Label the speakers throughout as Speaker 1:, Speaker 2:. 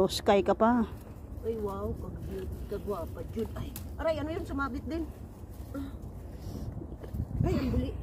Speaker 1: Blue sky ka pa.
Speaker 2: Ay, wow. Kagwapa, Jud. Ay, aray, ano yun? Sumabit din. Ay, ang buli.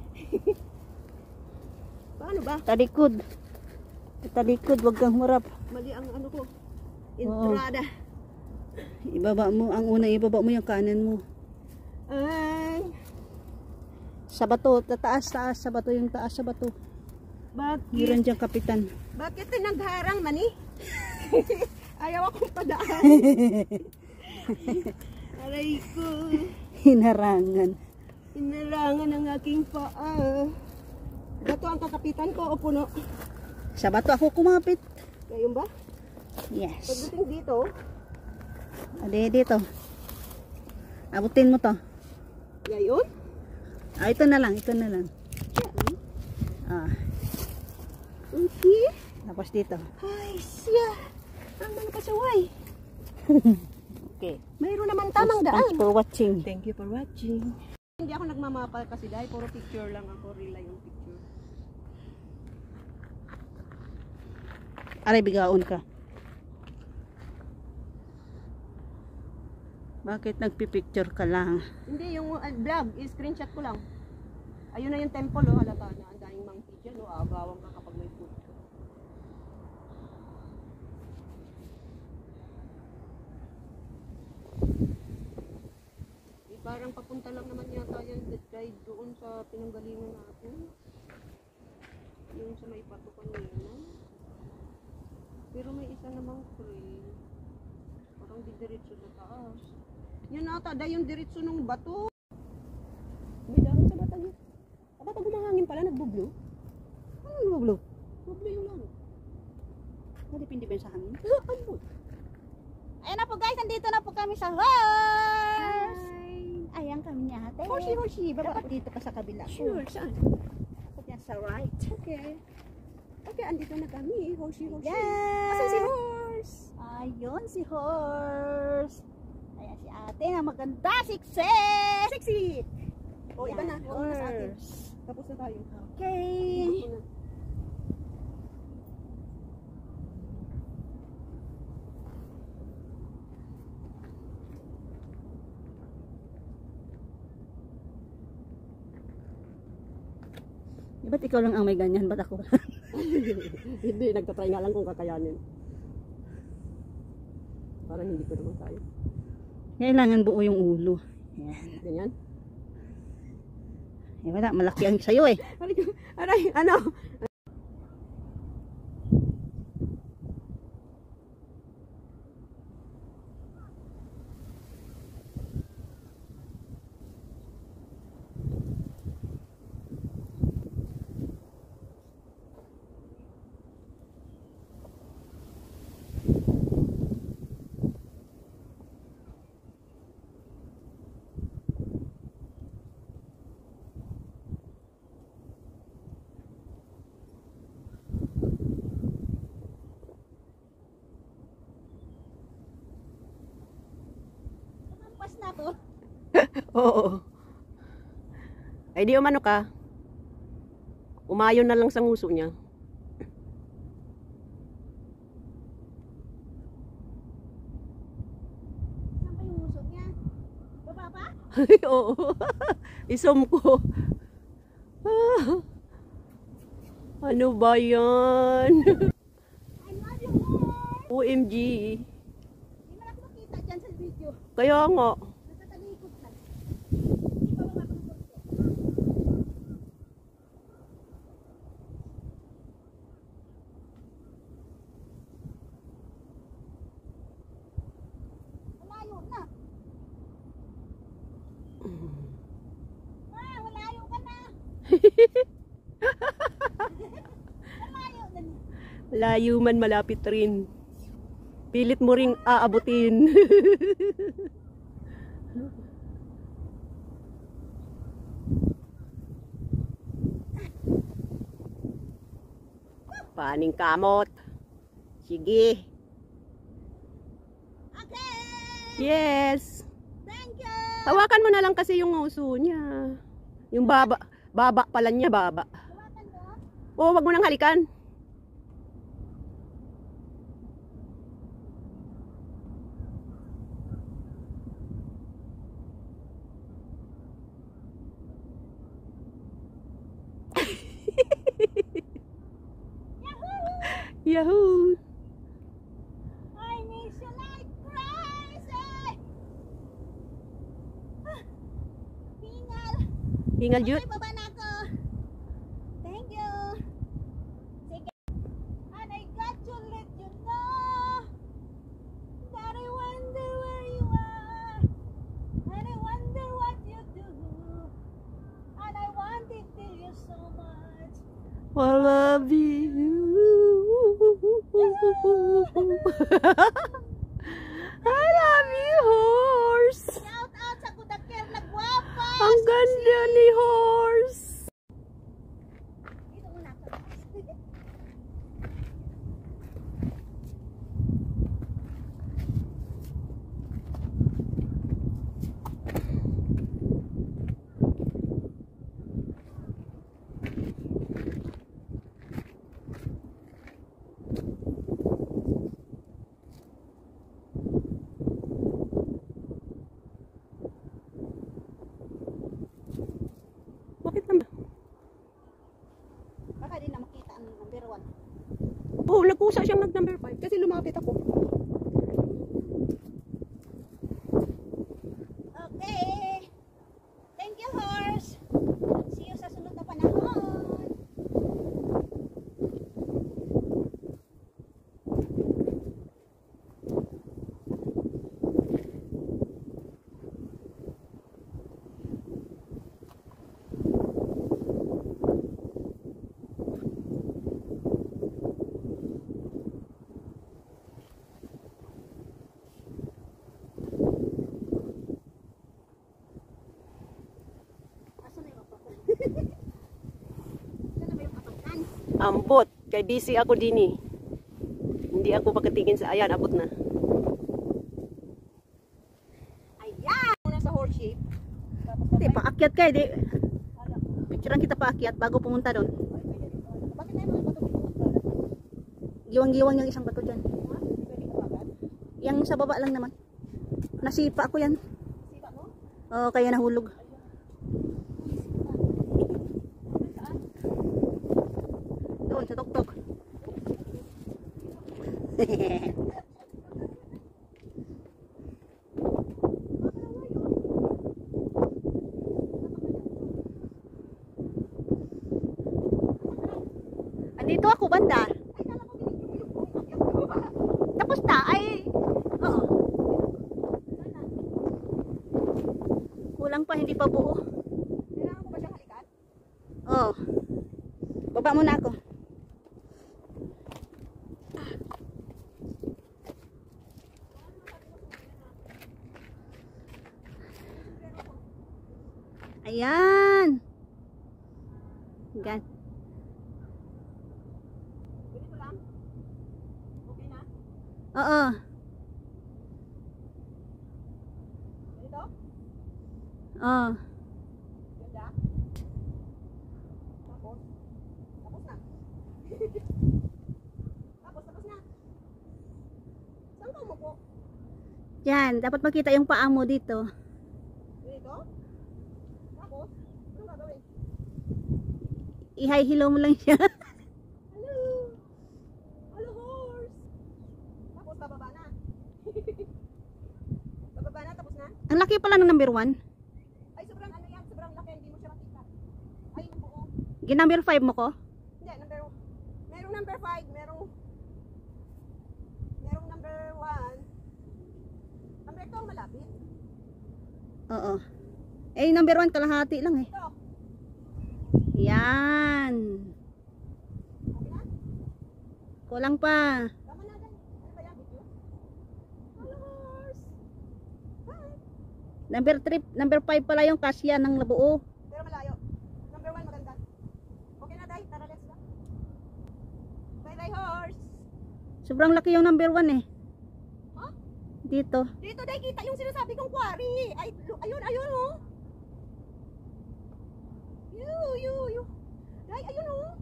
Speaker 2: Paano ba?
Speaker 1: Talikod. Talikod, wag kang humurap.
Speaker 2: Mali ang ano ko. Entrada.
Speaker 1: Ibaba mo, ang una ibaba mo yung kanan mo.
Speaker 2: Ay.
Speaker 1: Sa bato, taas, sa bato, yung taas sa bato.
Speaker 2: Bakit?
Speaker 1: Meron diyang kapitan.
Speaker 2: Bakit nagharang mani? Ayaw akong padaan. Aray ko.
Speaker 1: Hinarangan.
Speaker 2: Hinarangan ang aking paa. Bato ang kakapitan ko o puno?
Speaker 1: Sa bato ako kumapit.
Speaker 2: Ngayon ba?
Speaker 1: Yes.
Speaker 2: Pagdating dito.
Speaker 1: Dito. Abutin mo to.
Speaker 2: Ngayon?
Speaker 1: Ito na lang, ito na lang.
Speaker 2: Okay.
Speaker 1: Tapos dito.
Speaker 2: Ay, siya. Ang mga pasaway.
Speaker 1: Okay.
Speaker 2: Mayroon naman tamang daan.
Speaker 1: Thanks for watching.
Speaker 2: Thank you for watching. Hindi ako nagmamapal kasi dahil puro picture lang ako. Rila yung picture.
Speaker 1: Aray, bigaon ka. Bakit nagpipicture ka lang?
Speaker 2: Hindi, yung vlog, screenshot ko lang. Ayun na yung temple, oh, halata na. Ang daming monkey dyan, oh, agawang ka kapag may food ka. Parang papunta lang naman yata yan guide doon sa pinanggalingan natin. Yung sa may pato kanina. Pero may isa namang trail. Parang didiretso sa taas. Yan ata, dahil yung diretso ng bato. May dahon sa bata niya. Kapag gumahangin pala, nagbublo.
Speaker 1: Ano nagbo-blow?
Speaker 2: Bublo yung lang.
Speaker 1: Depende ba sa hangin?
Speaker 3: Ayan na po guys, nandito na po kami sa horse. Ayan kami ni ate.
Speaker 2: Horsey.
Speaker 1: Dapat dito ka sa kabila.
Speaker 2: Sure, saan?
Speaker 1: Dapat yan sa right.
Speaker 2: Okay. Okay, andito na kami. Horsey.
Speaker 3: Yes!
Speaker 2: Asan si horse?
Speaker 3: Ayun si horse. Ayan si ate na maganda, sexy.
Speaker 2: Sexy! O, iba na.
Speaker 3: Yan,
Speaker 2: Huwag na sa atin.
Speaker 3: horse.
Speaker 2: Tapos na tayo.
Speaker 3: Okay.
Speaker 2: Tapos na.
Speaker 1: Ba't ikaw lang ang may ganyan? Ba't ako?
Speaker 2: Hindi, nagtatry nga lang kung kakayanin. Parang hindi ko naman kaya.
Speaker 1: Kailangan buo yung ulo. Yan.
Speaker 2: Ganyan?
Speaker 1: Eh, wala, malaki ang sayo eh.
Speaker 2: Aray, ano?
Speaker 3: Pas na to.
Speaker 2: Oo. Ay di umano ka. Umayon na lang sa nguso niya.
Speaker 3: Saan pa yung usok niya? Baba pa?
Speaker 2: Oo. Isom ko. Ano ba yan?
Speaker 3: I love you horse.
Speaker 2: OMG.
Speaker 3: Hindi mo na ako makita dyan sa video.
Speaker 2: Kaya nga.
Speaker 3: Nakatalikod ka. Hindi pa baba ko ng konti. Malayo na. Malayo ka na. Malayo na.
Speaker 2: Layo man malapit rin. Pilit mo ring aabutin. Paning kamot. Sige.
Speaker 3: Okay.
Speaker 2: Yes.
Speaker 3: Thank you.
Speaker 2: Hawakan mo na lang kasi yung uso niya. Yung baba pala niya, baba.
Speaker 3: Hawakan ko.
Speaker 2: Oo, wag mo nang halikan.
Speaker 1: Yahoo!
Speaker 3: I miss you like crazy. Hingal.
Speaker 1: Hingal jud.
Speaker 3: Okay, baba na ako. Thank you. Sige. And I got to let you know that I wonder where you are. And I wonder what you do. And I want it to you so much.
Speaker 1: I love you. I love you, horse.
Speaker 3: Shout out sa Kudakir na guwapa.
Speaker 1: Ang ganda ni horse.
Speaker 3: Dito muna ako.
Speaker 1: Bakit naman?
Speaker 3: Baka di na makita ang number 1.
Speaker 1: Oh, nagkusa siyang nag-number 5 kasi lumapit ako.
Speaker 3: Okay. Thank you, horse. See you sa sunod na panahon. Asan na yung kapatid? Saan na ba yung kapatid?
Speaker 1: Ambot. Kay busy ako din eh. Hindi ako pagkatingin sa ayan. Abot na.
Speaker 3: Ayan!
Speaker 2: Muna sa horse shape.
Speaker 1: Hindi, paakyat kayo. Di. Picturean kita paakyat bago pumunta doon.
Speaker 3: Bakit na yung mga bato dito?
Speaker 1: Giwang-giwang yung isang bato dyan. Yang sa baba lang naman. Nasipa ako yan.
Speaker 3: Sipa mo?
Speaker 1: Oo, kaya nahulog. Doon sa tuktok. Andito ako banda. Tapos na ay oo. Kulang pa, hindi pa buo.
Speaker 2: Kailangan ko ba siyang halikan?
Speaker 1: Oo. Baba muna ako. Ayan. Gan.
Speaker 2: Ganito lang? Okay na?
Speaker 1: Oo.
Speaker 2: Ganito?
Speaker 1: Oo.
Speaker 2: Ganda? Tapos? Tapos na? Tapos na? Saan ka umupo?
Speaker 1: Yan, dapat makita yung paa mo dito.
Speaker 2: Ganito? Tapos? Anong gagawin?
Speaker 1: I-high hello mo lang siya.
Speaker 2: Hello! Hello, horse! Tapos, bababa na. Bababa na, tapos na?
Speaker 1: Ang laki pala ng number 1.
Speaker 2: Ay, sobrang ano yan, sobrang laki, hindi mo siya makita. Ay, yung buo.
Speaker 1: Ginumber 5 mo ko?
Speaker 2: Hindi, merong number 5, merong number 1. Number 2 ang malapit.
Speaker 1: Oo. Eh, number 1 kalahati lang eh.
Speaker 2: Ito,
Speaker 1: Yan.
Speaker 2: okay na?
Speaker 1: Kulang pa.
Speaker 2: Tama na dyan. Ano ba yan, video? Hello, horse! Hi!
Speaker 1: Number 5 pala yung kasya ng labuo.
Speaker 2: Pero malayo. Number 1 maganda. Okay na, Day. Tara, let's go. Bye, Day, horse!
Speaker 1: Sobrang laki yung number 1 eh.
Speaker 2: Ha?
Speaker 1: Dito.
Speaker 2: Dito, Day, kita yung sinasabi kong quarry. Ay, ayun, oh. You. Day, ayun, oh.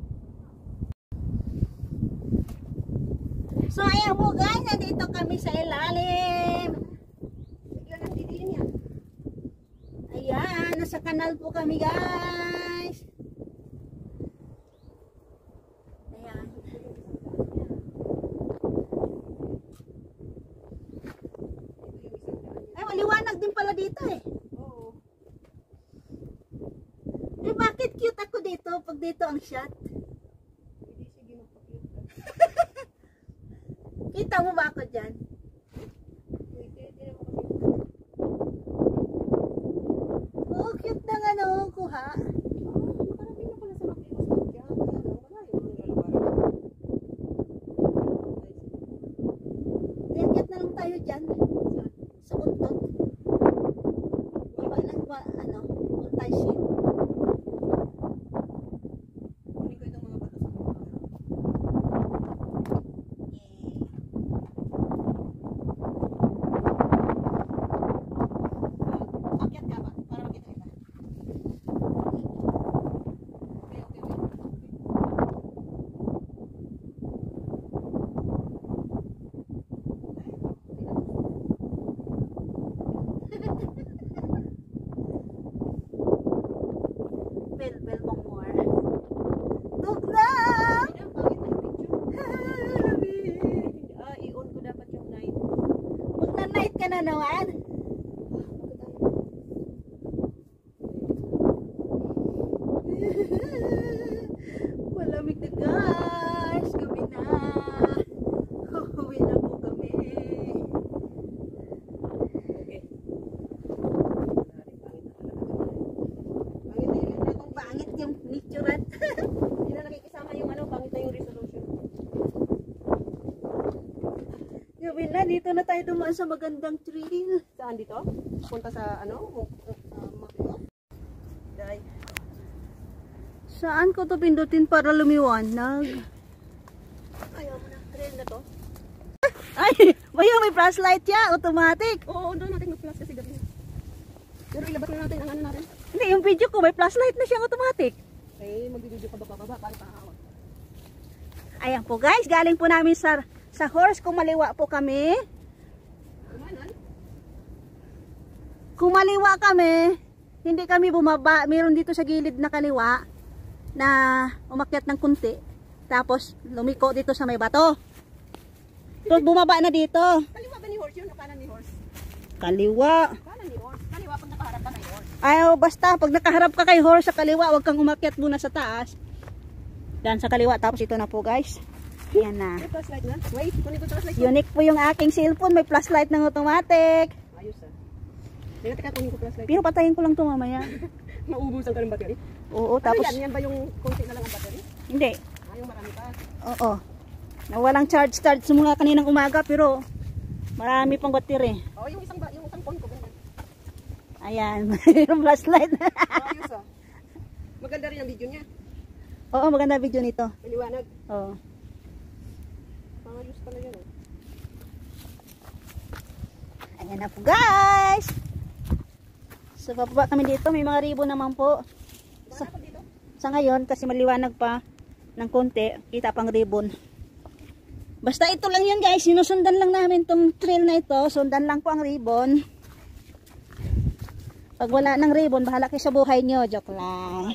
Speaker 3: So ayan po guys, nandito kami sa ilalim.
Speaker 2: Bigla nang didiin yan.
Speaker 3: Ayan, nasa kanal po kami guys. Ayan.
Speaker 1: cute din pala dito eh.
Speaker 2: Oo.
Speaker 1: Eh bakit cute ako dito pag dito ang shot?
Speaker 2: Hindi, sige, magpa-cute ka.
Speaker 1: Kita mo ba ako dyan?
Speaker 2: Wait, tira mo kasi.
Speaker 1: Oh, cute ng ano, kuha.
Speaker 2: Nakarating na pala sa Makilos. Kaya wala yung lalabaran.
Speaker 1: Diyan na lang tayo dyan. Sa buntot. Baba ng ano, multi-sheet.
Speaker 2: Kunin ko itong mga bato sa mga.
Speaker 1: Akyat ka ba? Para makita kita.
Speaker 2: Okay, okay, wait.
Speaker 1: Bel mong more. Tugnaw!
Speaker 2: Ay, ang pangit na yung picture. I-on ko dapat yung night.
Speaker 1: Huwag na night ka na naman. Malamig na guys. Gabi na. Uwi na po kami.
Speaker 2: Okay. Pangit na yung natong
Speaker 1: Pangit yung picturean.
Speaker 2: Hindi na nakikisama yung ano, pangit na yung resolution.
Speaker 1: Gabi na. Dito na tayo dumaan sa magandang trail.
Speaker 2: Saan dito? Punta sa ano? Makilos? Dahil.
Speaker 1: Saan ko to pindutin para lumiwanag?
Speaker 2: Ayaw mo na. Trail na to.
Speaker 1: Ay! May flashlight ya. Automatic.
Speaker 2: Oo, doon natin mag-plus kasi gabi. Pero ilabas na natin ang ano natin.
Speaker 1: Hindi, yung video ko may flashlight na siyang automatic.
Speaker 2: Eh, mag-video ka baba, paano pakahawak?
Speaker 1: Ayan po guys, galing po namin sa horse. Kumaliwa po kami.
Speaker 2: Kumanan?
Speaker 1: Kumaliwa kami. Hindi kami bumaba. Meron dito sa gilid na kaliwa na umakyat ng kunti. Tapos lumiko dito sa may bato. Tapos bumaba na dito.
Speaker 2: Kaliwa ba ni horse yun o kanan ni horse?
Speaker 1: Kaliwa.
Speaker 2: Kanan ni horse. Kaliwa pag nakaharap ka kay horse.
Speaker 1: Ayaw, basta pag nakaharap ka kay horse sa kaliwa, huwag kang umakyat muna sa taas. Dan sa kaliwa. Tapos ito na po guys. Ayan na.
Speaker 2: May flashlight na? Wait, kunin ko flashlight ko.
Speaker 1: Unique po yung aking cellphone. May flashlight ng automatic.
Speaker 2: Ayos ah. Teka, kunin ko flashlight.
Speaker 1: Pero patayin ko lang ito mamaya.
Speaker 2: Maubusan ka ng battery?
Speaker 1: Oo,
Speaker 2: Tapos,
Speaker 1: tapos...
Speaker 2: yan ba yung konti na lang ang battery?
Speaker 1: Hindi.
Speaker 2: Yung marami pa.
Speaker 1: Oo. Nawalang charge mula kaninang umaga pero marami pang battery.
Speaker 2: Oo, yung isang phone ko. Ganyan.
Speaker 1: Ayan, mayroong flashlight.
Speaker 2: Ayos ah. Maganda rin ang video niya.
Speaker 1: Oo, maganda video nito.
Speaker 2: Maliwanag.
Speaker 1: Oo.
Speaker 2: Ayos pala yan ah.
Speaker 1: Ayan na po guys. So bababa kami dito, may mga ribbon naman po.
Speaker 2: Baka dapat dito?
Speaker 1: Sa ngayon, kasi maliwanag pa ng konti, kita pang ribbon. Basta ito lang yun guys, sinusundan lang namin tong trail na ito. Sundan lang po ang ribbon. Pag wala ng ribbon, bahala kayo sa buhay nyo. Joke lang.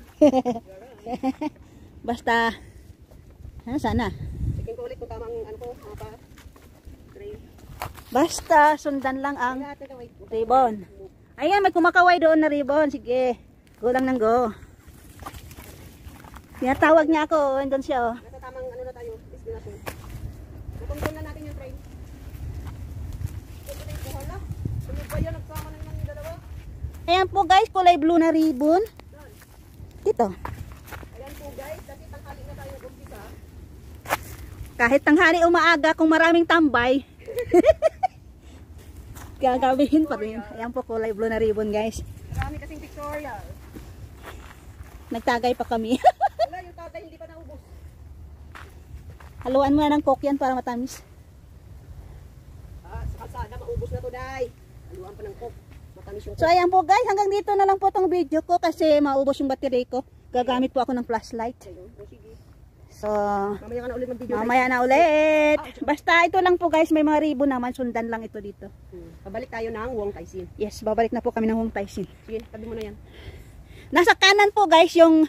Speaker 1: Basta, sana.
Speaker 2: Tingin ko ulit kung tamang ano ko, pa. Trail.
Speaker 1: Basta, sundan lang ang
Speaker 2: Lahat na wait.
Speaker 1: ribbon. Ayan, may kumakaway doon na ribbon. Sige, go lang ng go. Tinatawag niya ako, andun siya oh.
Speaker 2: Nasa tamang ano na tayo, destination. Kukontrol na natin yung train. Ito na yung hala. Sunod ba yan? Nagsama na naman yung dalawa.
Speaker 1: Ayan po guys, kulay blue na ribbon. Dito.
Speaker 2: Ayan po guys, kasi tanghali na tayo umpisa.
Speaker 1: Kahit tanghali o maaga, kung maraming tambay, gagabihin pa rin. Ayan po, kulay blue na ribbon guys.
Speaker 2: Marami kasing pictorial.
Speaker 1: Nagtagay pa kami.
Speaker 2: Wala, yung tatay hindi pa naubos.
Speaker 1: Haluan mo na ng coke yan para matamis.
Speaker 2: Sa kalsada, maubos na to, day. Haluan pa ng coke. Matamis yung
Speaker 1: So ayan po guys, hanggang dito na lang po itong video ko kasi maubos yung battery ko. Gagamit po ako ng flashlight.
Speaker 2: Ayun, sige.
Speaker 1: So,
Speaker 2: Mamaya ka na ulit mag-video.
Speaker 1: mamaya na ulit. Basta ito lang po guys, may mga ribbon naman. Sundan lang ito dito.
Speaker 2: Pabalik tayo ng Wong Taisin.
Speaker 1: Yes, babalik na po kami ng Hong Taisin.
Speaker 2: Sige, tabi mo na yan.
Speaker 1: Nasa kanan po guys yung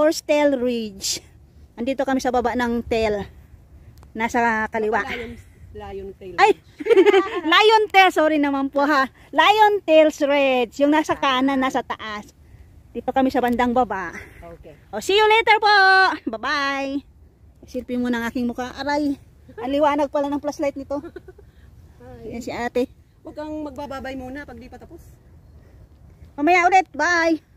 Speaker 1: Horsetail Ridge. Andito kami sa baba ng tail. Nasa kaliwa.
Speaker 2: Wala yung Lion tail.
Speaker 1: Ay! Lion tail, sorry naman po ha. Lion tails Reds, yung nasa kanan, nasa taas. Dito kami sa bandang baba.
Speaker 2: Okay.
Speaker 1: O, see you later po! Bye-bye! Silpin mo ng aking mukha. Aray! Ang liwanag pala ng flashlight nito. Yan si ate.
Speaker 2: Huwag kang magbababay muna pag di pa tapos.
Speaker 1: Mamaya ulit, bye!